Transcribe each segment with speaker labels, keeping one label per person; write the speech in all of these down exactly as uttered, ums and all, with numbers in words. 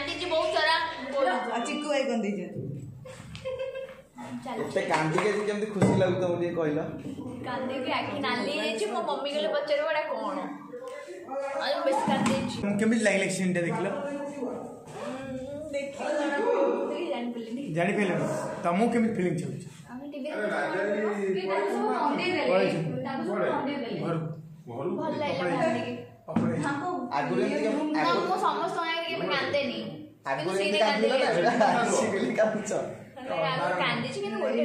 Speaker 1: कांदी बहुत सारा
Speaker 2: चिकू भाई कौन दीजिए
Speaker 3: एते कांदी के केमती खुशी लागु तो मुझे कहला
Speaker 1: कांदी की आखि नाली जे मो मम्मी गले पचरे बडा कोन आज बेस कांदी छी
Speaker 4: केमती लागले सीन ता देखलो
Speaker 1: देखि देखि जान पलिनी
Speaker 4: जानि पेले तमो केमती फीलिंग छ
Speaker 1: हम टीवी रे के सब मंदे देले ताको सब मंदे देले
Speaker 4: घर
Speaker 1: भल लागला कांदी के हमको
Speaker 3: आगुरे
Speaker 1: हमको समस्त आए के कांदे नहीं
Speaker 3: आगुरे सीने कांदी सिगली कांदी
Speaker 1: आगो कांदी छी के गोटे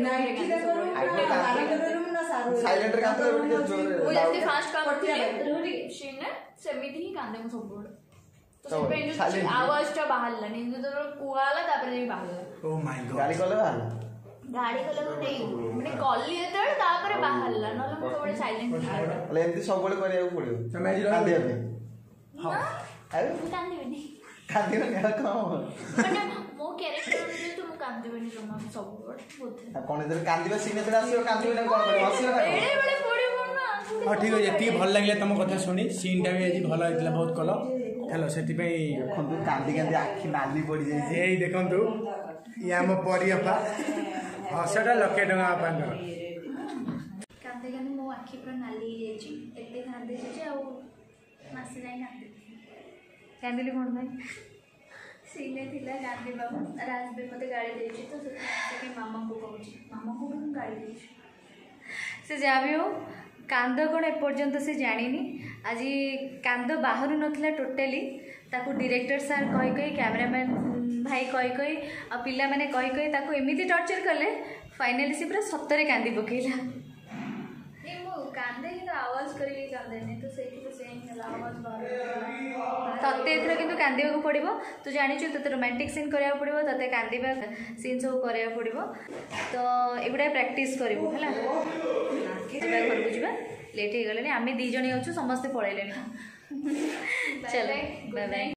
Speaker 3: साइलेंट रे कांदी रे जोर
Speaker 1: वो जैसे फास्ट काम करते सीन सेमिति ही कांदे मो सब तो से आवाज टा बाहरला नहीं जो कुआला तापर भी बाहरला
Speaker 4: ओ माय गॉड
Speaker 3: गाड़ी कले बाहर
Speaker 1: गाड़ी कले नहीं माने कॉल लेते तापर बाहरला नले मो बड़े साइलेंट
Speaker 3: ले एमती सब बळे करिया पड़ियो
Speaker 4: समय जी
Speaker 3: कांदी पे
Speaker 1: हां
Speaker 3: अरे
Speaker 1: कांदी बनी
Speaker 3: कांदी रे क्या काम
Speaker 1: माने मो कैरेक्टर अनुसार तो मो कांदी बनी जमा सब बोलते
Speaker 3: कोन इधर कांदी सीने पे आसीओ कांदी बने कोन करे हसियो ना
Speaker 1: एड़े बड़े पड़े ना
Speaker 4: हां ठीक है एती भल लागले तुम कथा सुनी सीन टा भी आज भल आइतला बहुत कलो हेलो सेति पे
Speaker 3: खंतु कांदी कांदी आखी नाली पड़ी जाई
Speaker 4: एई देखंतु या म पड़ी अपा हसटा लके डंगा अपन
Speaker 1: कांदी कांदी मो आखी पर नाली जाई एते कांदी जे आ मासे जाई कांदी कांदली कोन भाई सीने थिला कांदी बाबू राजबे मते गाड़ी देछि तो से मामा को कहूछि मामा को भी गाड़ी देछि से जाबी हो कांद कौन एपर्यंत से जानी आज कांद बाहर नथिला टोटाली ताकू डायरेक्टर सार कही कही कैमरामैन भाई कही कही आ पिला माने कही कही ताकू एमिति टॉर्चर कले फाइनली से पूरा सत्तरे कांदी पकेला ए मो कांदे कि आवाज करी कांदे ने तो सेठी तो सेम हला आवाज बाहर तते एथरा किंतु कांदीबा को पड़िबो तू जानि छु तते रोमांटिक सीन करिया पड़िबो तते कांदीबा सीन सब करिया पड़िबो तो एबडा प्रैक्टिस करिवो हला जेबा घर को जिबा लेट हे गले आमे दी जणी अछु समस्त पळैलेनी चल बाय बाय।